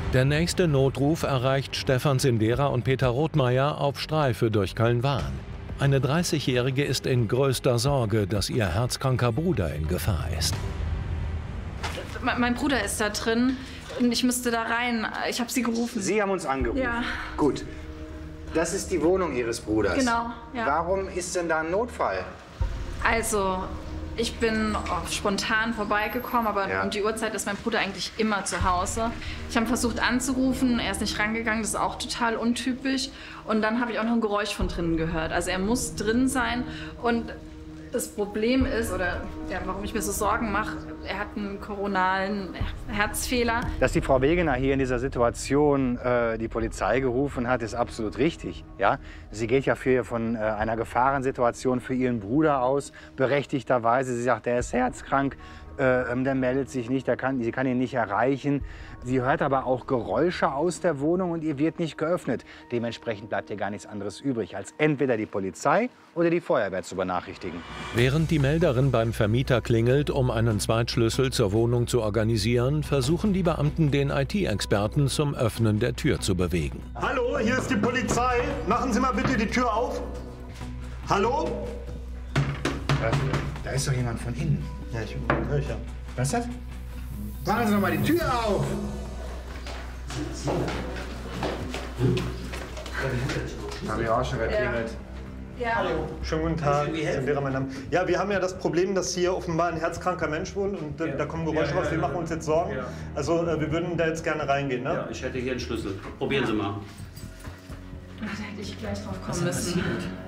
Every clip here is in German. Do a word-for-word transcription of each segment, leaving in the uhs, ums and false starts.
Der nächste Notruf erreicht Stefan Sindera und Peter Rothmeier auf Streife durch Köln-Wahn. Eine dreißigjährige ist in größter Sorge, dass ihr herzkranker Bruder in Gefahr ist. Mein Bruder ist da drin und ich müsste da rein. Ich habe Sie gerufen. Sie haben uns angerufen? Ja. Gut. Das ist die Wohnung Ihres Bruders? Genau, ja. Warum ist denn da ein Notfall? Also, ich bin oh, spontan vorbeigekommen, aber ja. um die Uhrzeit ist mein Bruder eigentlich immer zu Hause. Ich habe versucht anzurufen, er ist nicht rangegangen, das ist auch total untypisch. Und dann habe ich auch noch ein Geräusch von drinnen gehört. Also er muss drin sein. Und das Problem ist, oder ja, warum ich mir so Sorgen mache, er hat einen koronalen Herzfehler. Dass die Frau Wegener hier in dieser Situation äh, die Polizei gerufen hat, ist absolut richtig. Ja? Sie geht ja für, von äh, einer Gefahrensituation für ihren Bruder aus, berechtigterweise. Sie sagt, der ist herzkrank, äh, der meldet sich nicht, der kann, sie kann ihn nicht erreichen. Sie hört aber auch Geräusche aus der Wohnung und ihr wird nicht geöffnet. Dementsprechend bleibt ihr gar nichts anderes übrig, als entweder die Polizei oder die Feuerwehr zu benachrichtigen. Während die Melderin beim Vermieter klingelt, um einen Zweitschlüssel zur Wohnung zu organisieren, versuchen die Beamten den I T-Experten zum Öffnen der Tür zu bewegen. Hallo, hier ist die Polizei. Machen Sie mal bitte die Tür auf. Hallo? Da, da ist doch jemand von innen. Ja, ich höre ich ja. Was ist das? Machen Sie doch mal die Tür auf! Habe ich auch schon geklingelt. Ja. Hallo. Schönen guten Tag. Sindera, mein Name. Ja, wir haben ja das Problem, dass hier offenbar ein herzkranker Mensch wohnt und äh, ja. da kommen Geräusche raus. Ja, ja, wir ja, machen uns jetzt Sorgen. Ja. Also äh, wir würden da jetzt gerne reingehen, ne? Ja, ich hätte hier einen Schlüssel. Probieren Sie mal. Da hätte ich gleich drauf kommen müssen.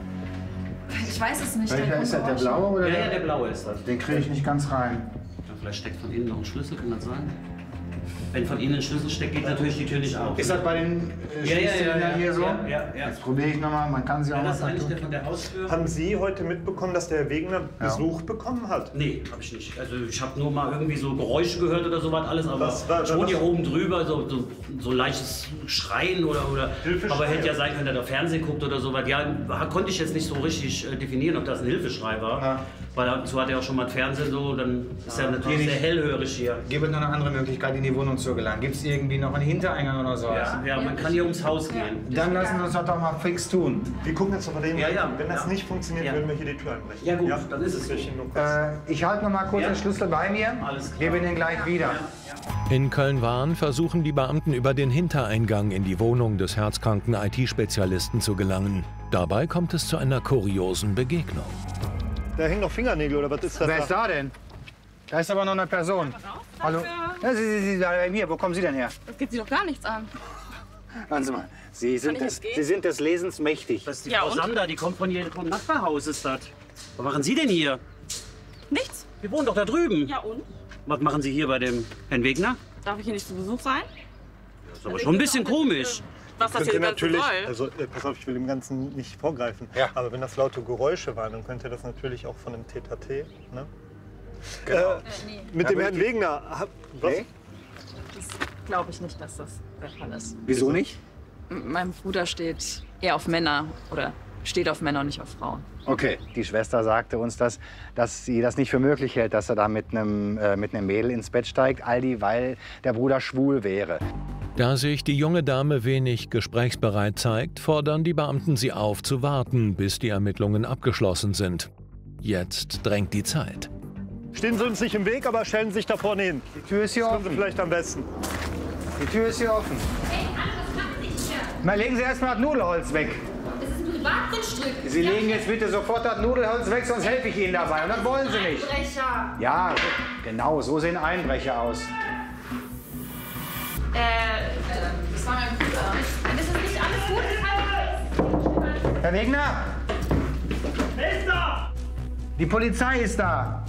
Ich weiß es nicht. Welcher ist das, der blaue oder Ja, der? ja, der blaue ist das. Den kriege ich nicht ganz rein. Ja, vielleicht steckt von innen noch ein Schlüssel, kann das sein? Wenn von innen ein Schlüssel steckt, geht natürlich die Tür nicht auf. Ist das bei den äh, Ja, ja, ja, Schließzylindern ja, hier so? ja, ja, ja. Jetzt probiere ich nochmal, man kann sie auch Ja, mal das ist eigentlich der vertun. von der Haustür. Haben Sie heute mitbekommen, dass der Herr Wegener Ja. Besuch bekommen hat? Nee, hab ich nicht. Also ich habe nur mal irgendwie so Geräusche gehört oder sowas alles, aber Was war- schon was- hier oben drüber, so, so, so leichtes Schreien oder, oder Hilfeschrei. aber hätte ja sein können, dass er Fernsehen guckt oder sowas. Ja, konnte ich jetzt nicht so richtig äh, definieren, ob das ein Hilfeschrei war. Ja. Weil dazu hat er auch schon mal Fernsehen so, dann ist er natürlich Hier sehr nicht. hellhörig hier. Gibt es noch eine andere Möglichkeit, in die Wohnung zu gelangen? Gibt es irgendwie noch einen Hintereingang oder so? Ja, ja, man kann hier ums Haus gehen. Dann lassen wir uns das doch mal fix tun. Wir gucken jetzt noch den. Ja, ja. Wenn das Ja. nicht funktioniert, Ja. würden wir hier die Tür einbrechen. Ja, gut, dann ist es so. Ich nur kurz. Äh, ich halte noch mal kurz Ja. den Schlüssel bei mir. Alles klar. Gebe ihn gleich wieder. In Köln-Wahn versuchen die Beamten über den Hintereingang in die Wohnung des herzkranken I T-Spezialisten zu gelangen. Dabei kommt es zu einer kuriosen Begegnung. Da hängen noch Fingernägel oder was ist das? Wer ist da denn? Da ist aber noch eine Person. Hallo? Ja, Sie, Sie, Sie, da bei mir. Wo kommen Sie denn her? Das geht Sie doch gar nichts an. Hören Sie mal. Sie sind, ich des, jetzt gehen? Sie sind des Lesens mächtig. Das ist die Ja, Frau und? Sander, die kommt von hier vom Nachbarhaus, ist das. Was machen Sie denn hier? Nichts? Wir wohnen doch da drüben. Ja und? Was machen Sie hier bei dem Herrn Wegner? Darf ich hier nicht zu Besuch sein? Das ist aber schon ein bisschen komisch. Was das Könnte hier ganz natürlich, soll? also äh, pass auf, ich will dem Ganzen nicht vorgreifen, Ja. aber wenn das laute Geräusche waren, dann könnte das natürlich auch von einem T-T, ne? Genau. Äh, mit Ja, dem aber Herrn die- Wegener. hab- Was? Nee? Das glaube ich nicht, dass das der Fall ist. Wieso nicht? M- Mein Bruder steht eher auf Männer oder steht auf Männer und nicht auf Frauen. Okay. Die Schwester sagte uns das, dass sie das nicht für möglich hält, dass er da mit einem, äh, mit einem Mädel ins Bett steigt, all die, weil der Bruder schwul wäre. Da sich die junge Dame wenig gesprächsbereit zeigt, fordern die Beamten sie auf, zu warten, bis die Ermittlungen abgeschlossen sind. Jetzt drängt die Zeit. Stehen Sie uns nicht im Weg, aber stellen Sie sich da vorne hin. Die Tür ist hier Das können Sie offen. vielleicht am besten. Die Tür ist hier offen. Mal legen Sie erst mal das Nudelholz weg. Das ist ein Privatgrundstück. Sie legen jetzt bitte sofort das Nudelholz weg, sonst helfe ich Ihnen dabei. Und das wollen Sie nicht. Einbrecher. Ja, genau, so sehen Einbrecher aus. Äh, das war mein Bruder. Das ist nicht alles gut. Herr Wegner! Wer ist da? Die Polizei ist da.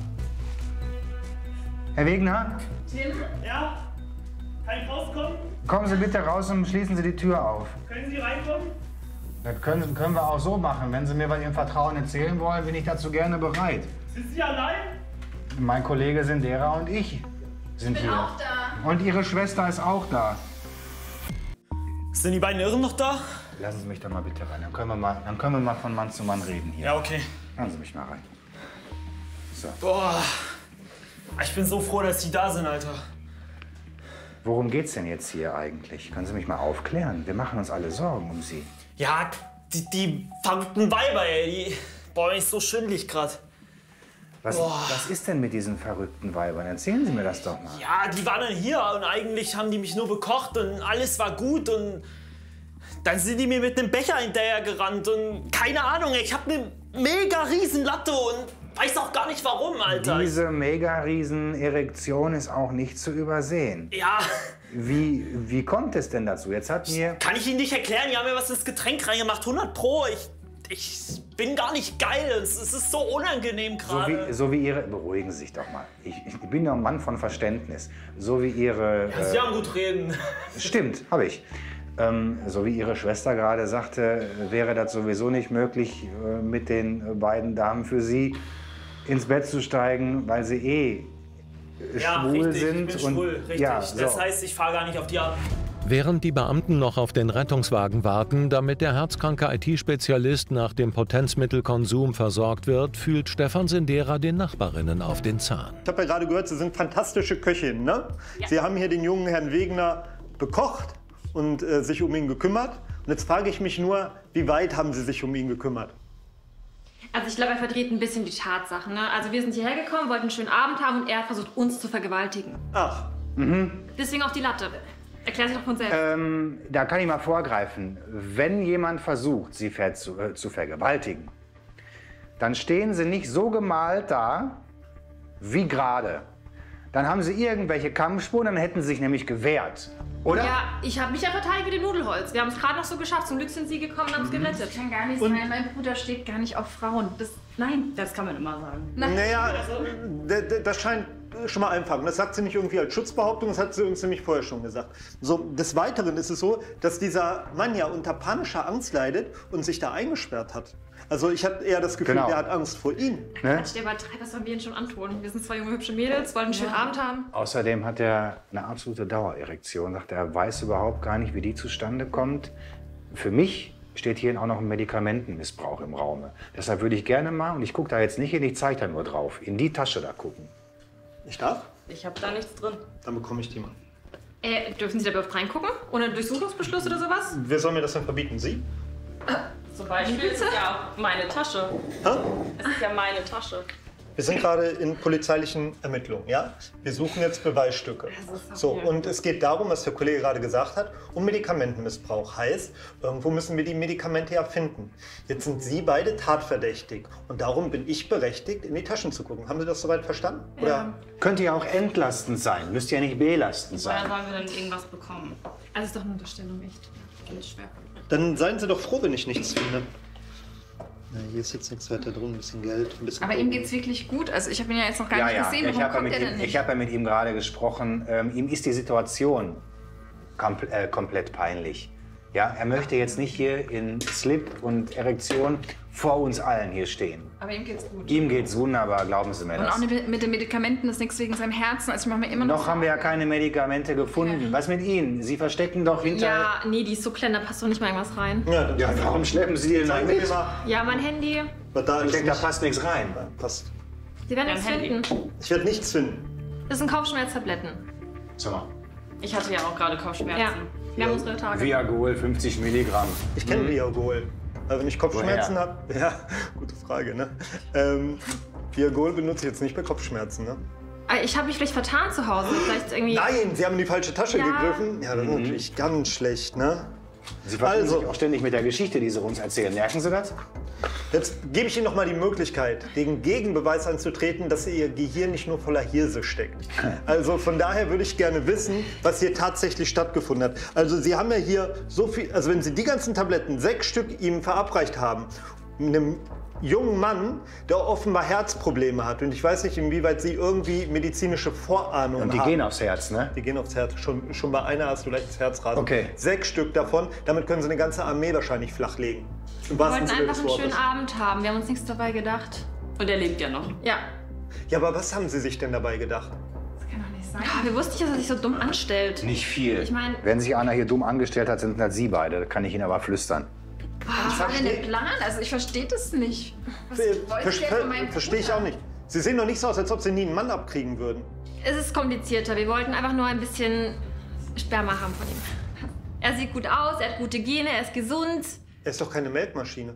Herr Wegner, Ja? Kann ich rauskommen? kommen Sie bitte raus und schließen Sie die Tür auf. Können Sie reinkommen? Das können, können wir auch so machen. Wenn Sie mir bei Ihrem Vertrauen erzählen wollen, bin ich dazu gerne bereit. Sind Sie allein? Mein Kollege Sindera und ich sind hier. Auch da. Und Ihre Schwester ist auch da. Sind die beiden Irren noch da? Lassen Sie mich da mal bitte rein. Dann können wir mal, dann können wir mal von Mann zu Mann reden hier. Ja, okay. Lassen Sie mich mal rein. So. Boah. Ich bin so froh, dass die da sind, Alter. Worum geht's denn jetzt hier eigentlich? Können Sie mich mal aufklären? Wir machen uns alle Sorgen um Sie. Ja, die, die verrückten Weiber, ey, die... Boah, mir ist so schwindelig gerade. Was, was ist denn mit diesen verrückten Weibern? Erzählen Sie mir das doch mal. Ja, die waren dann hier und eigentlich haben die mich nur bekocht und alles war gut und dann sind die mir mit einem Becher hinterher gerannt und keine Ahnung, ich habe eine mega riesen Latte und weiß auch gar nicht warum, Alter. Diese mega riesen Erektion ist auch nicht zu übersehen. Ja. Wie, wie kommt es denn dazu? Jetzt hat mir... Kann ich Ihnen nicht erklären, die haben mir was ins Getränk reingemacht, hundert Pro. Ich, ich bin gar nicht geil, es, es ist so unangenehm So gerade. wie, so wie Ihre... Beruhigen Sie sich doch mal. Ich, ich bin ja ein Mann von Verständnis. So wie Ihre... Ja, Sie haben gut reden. Stimmt, habe ich. Ähm, so wie Ihre Schwester gerade sagte, wäre das sowieso nicht möglich, äh, mit den beiden Damen für Sie ins Bett zu steigen, weil sie eh Ja, schwul richtig, sind. ich bin und, schwul, richtig. Ja, Das so. heißt, ich fahre gar nicht auf die Art. Während die Beamten noch auf den Rettungswagen warten, damit der herzkranke I T-Spezialist nach dem Potenzmittelkonsum versorgt wird, fühlt Stefan Sendera den Nachbarinnen auf den Zahn. Ich habe ja gerade gehört, Sie sind fantastische Köchinnen, ne? Ja. Sie haben hier den jungen Herrn Wegener bekocht und äh, sich um ihn gekümmert. Und jetzt frage ich mich nur, wie weit haben Sie sich um ihn gekümmert? Also ich glaube, er verdreht ein bisschen die Tatsachen. Ne? Also wir sind hierher gekommen, wollten einen schönen Abend haben und er hat versucht, uns zu vergewaltigen. Ach, Deswegen auch die Latte. Erklär sich doch von selbst. Ähm, da kann ich mal vorgreifen. Wenn jemand versucht, Sie ver zu, äh, zu vergewaltigen, dann stehen Sie nicht so gemalt da wie gerade. Dann haben Sie irgendwelche Kampfspuren, dann hätten Sie sich nämlich gewehrt. Oder? Ja, ich habe mich ja verteidigt mit dem Nudelholz. Wir haben es gerade noch so geschafft. Zum Glück sind Sie gekommen und haben es gerettet. Kann gar nicht sein. Mein Bruder steht gar nicht auf Frauen. Das, nein. Das kann man immer sagen. naja, d- d- das scheint schon mal einfach. Das sagt sie nicht irgendwie als Schutzbehauptung, das hat sie uns nämlich vorher schon gesagt. So, des Weiteren ist es so, dass dieser Mann ja unter panischer Angst leidet und sich da eingesperrt hat. Also ich hatte eher das Gefühl, Genau. der hat Angst vor Ihnen. Ne? Quatsch, der übertreibt, was sollen wir ihn schon antun? Wir sind zwei junge, hübsche Mädels, wollen einen schönen Abend haben. Außerdem hat er eine absolute Dauererektion. Sagt, er weiß überhaupt gar nicht, wie die zustande kommt. Für mich steht hier auch noch ein Medikamentenmissbrauch im Raume. Deshalb würde ich gerne mal, und ich gucke da jetzt nicht hin, ich zeige da nur drauf, in die Tasche da gucken. Ich darf? Ich habe da nichts drin. Dann bekomme ich die mal. Äh, dürfen Sie da überhaupt reingucken? Ohne Durchsuchungsbeschluss oder sowas? Wer soll mir das denn verbieten? Sie? Zum Beispiel ist es ja auch meine Tasche. Hä? Es ist ja meine Tasche. Wir sind gerade in polizeilichen Ermittlungen, ja? Wir suchen jetzt Beweisstücke. So, und es geht darum, was der Kollege gerade gesagt hat, um Medikamentenmissbrauch. Heißt, irgendwo müssen wir die Medikamente ja finden. Jetzt sind Sie beide tatverdächtig und darum bin ich berechtigt, in die Taschen zu gucken. Haben Sie das soweit verstanden? Oder? Ja. Könnte ja auch entlastend sein, müsste ja nicht belastend Woher sein. sollen wir denn irgendwas bekommen? Also ist doch eine Unterstellung, echt. Ganz schwer. Dann seien Sie doch froh, wenn ich nichts finde. Na, hier ist jetzt nichts weiter drin, ein bisschen Geld, ein bisschen... Aber ihm geht's wirklich gut. Also ich habe ihn ja jetzt noch gar Ja, nicht ja, gesehen. ich Warum habe ja, kommt mit er denn ihm- nicht? ich hab ja mit ihm gerade gesprochen. Ähm, ihm ist die Situation kompl äh, komplett peinlich. Ja, er möchte jetzt nicht hier in Slip und Erektion vor uns allen hier stehen. Aber ihm geht's gut. Ihm geht's wunderbar, glauben Sie mir Und das. auch nicht mit den Medikamenten ist nichts wegen seinem Herzen. Also ich mache mir immer noch Noch haben wir ja keine Medikamente gefunden. Was mit Ihnen? Sie verstecken doch hinter... Ja, nee, die ist so klein, da passt doch nicht mal irgendwas rein. Ja, dann Ja, warum schleppen Sie die denn zeigen dann Sie mir mit? mal, Ja, mein Handy. was da Ich alles denke, da nicht passt nichts rein. passt. Sie werden Dein nichts Handy. finden. Ich werde nichts finden. Das sind Kopfschmerztabletten. So, Ich hatte ja auch gerade Kopfschmerzen. Ja, wir haben unsere Tage. Viagol fünfzig Milligramm. Ich kenne Viagol. Also wenn ich Kopfschmerzen Woher? habe, ja, gute Frage, ne? Ähm, Viagol benutze ich jetzt nicht bei Kopfschmerzen, ne? Ah, Ich habe mich vielleicht vertan zu Hause. Vielleicht irgendwie. Nein, Sie haben in die falsche Tasche Ja. gegriffen. Ja, das ist natürlich ganz schlecht, ne? Sie vertun Also. sich auch ständig mit der Geschichte, die Sie uns erzählen. Merken Sie das? Jetzt gebe ich Ihnen noch mal die Möglichkeit, den Gegenbeweis anzutreten, dass Ihr Gehirn nicht nur voller Hirse steckt. Also von daher würde ich gerne wissen, was hier tatsächlich stattgefunden hat. Also Sie haben ja hier so viel, also wenn Sie die ganzen Tabletten, sechs Stück ihm verabreicht haben, einem jungen Mann, der offenbar Herzprobleme hat. Und ich weiß nicht, inwieweit Sie irgendwie medizinische Vorahnungen Und die haben. gehen aufs Herz, ne? Die gehen aufs Herz. Schon, schon bei einer hast du leichtes Herzrasen. Okay. Sechs Stück davon. Damit können Sie eine ganze Armee wahrscheinlich flachlegen. Im Wir wahrsten wollten Sinne einfach des einen schönen Wortes. Abend haben. Wir haben uns nichts dabei gedacht. Und er lebt ja noch. Ja. Ja, aber was haben Sie sich denn dabei gedacht? Das kann doch nicht sein. Ah, wir wussten nicht, dass er sich so dumm anstellt. Nicht viel. Ich meine, Wenn sich einer hier dumm angestellt hat, sind das Sie beide. Das kann ich Ihnen aber flüstern. Was war denn der Plan? Also ich verstehe das nicht. Was Ver wollte der von meinem Verstehe ich Bruder? auch nicht. Sie sehen doch nicht so aus, als ob Sie nie einen Mann abkriegen würden. es ist komplizierter. Wir wollten einfach nur ein bisschen Sperma haben von ihm. Er sieht gut aus, er hat gute Gene, er ist gesund. Er ist doch keine Melkmaschine.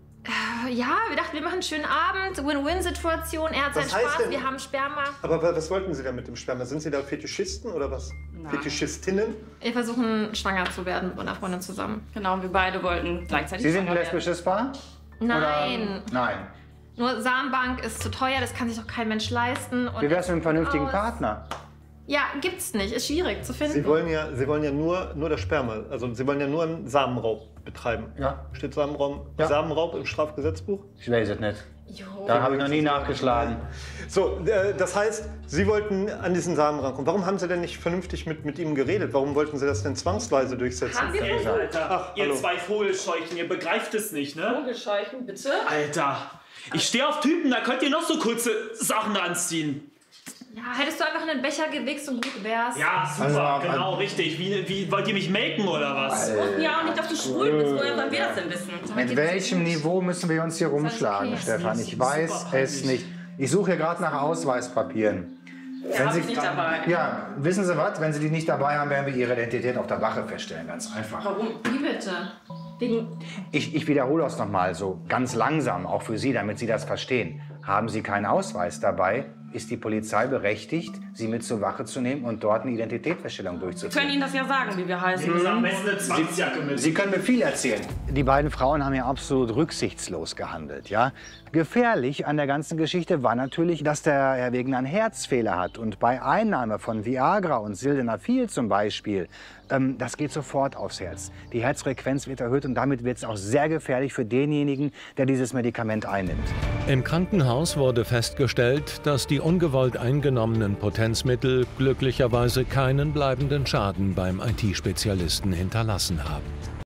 Ja, wir dachten, wir machen einen schönen Abend, Win-Win-Situation. Er hat Was seinen heißt Spaß, denn- wir haben Sperma. Aber wa- was wollten Sie da mit dem Sperma? Sind Sie da Fetischisten oder was? Fetischistinnen? Wir versuchen, schwanger zu werden mit meiner Freundin zusammen. Genau, wir beide wollten gleichzeitig Sie sind ein schwanger werden. lesbisches Paar? Nein. Nein. Nur Samenbank ist zu teuer, das kann sich doch kein Mensch leisten. Und Wie wär's mit einem vernünftigen aus. Partner? Ja, gibt's nicht. Ist schwierig zu finden. Sie wollen ja, Sie wollen ja nur, nur das Sperma. Also Sie wollen ja nur einen Samenraub betreiben. Ja. Steht Samenraum, Ja. Samenraub im Strafgesetzbuch? Ich weiß es nicht. Jo. Da habe ich noch nie nachgeschlagen. So, äh, das heißt, Sie wollten an diesen Samen rankommen. Warum haben Sie denn nicht vernünftig mit, mit ihm geredet? Warum wollten Sie das denn zwangsweise durchsetzen? Haben wir versucht. Alter, Ach, ihr hallo. zwei Vogelscheuchen, ihr begreift es nicht, ne? Vogelscheuchen, bitte? Alter, ich stehe auf Typen, da könnt ihr noch so kurze Sachen anziehen. Ja, hättest du einfach einen Becher gewichst und gut wär's. Ja, super, Also, genau, richtig. Wie, wie, wollt ihr mich melken oder was? Ja, und nicht, dass du schwul bist. Woher sollen wir das denn wissen? Mit welchem Niveau müssen wir uns hier rumschlagen, okay. Stefan? Ich weiß es nicht. Ich suche hier gerade nach Ausweispapieren. Ja, hab ich nicht dabei. Ja, wissen Sie was? Wenn Sie die nicht dabei haben, werden wir Ihre Identität auf der Wache feststellen. Ganz einfach. Warum? Wie bitte? Wegen. Ich, ich wiederhole das nochmal so ganz langsam, auch für Sie, damit Sie das verstehen. Haben Sie keinen Ausweis dabei, ist die Polizei berechtigt, Sie mit zur Wache zu nehmen und dort eine Identitätsfeststellung Wir können durchzuführen. Ihnen das ja sagen, wie wir heißen. Nehmen Sie am besten eine Zwangsjacke mit. Sie können mir viel erzählen. Die beiden Frauen haben ja absolut rücksichtslos gehandelt, ja. Gefährlich an der ganzen Geschichte war natürlich, dass der Herr Wegner einen Herzfehler hat. Und bei Einnahme von Viagra und Sildenafil zum Beispiel, ähm, das geht sofort aufs Herz. Die Herzfrequenz wird erhöht und damit wird es auch sehr gefährlich für denjenigen, der dieses Medikament einnimmt. Im Krankenhaus wurde festgestellt, dass die ungewollt eingenommenen Potenzmittel glücklicherweise keinen bleibenden Schaden beim I T-Spezialisten hinterlassen haben.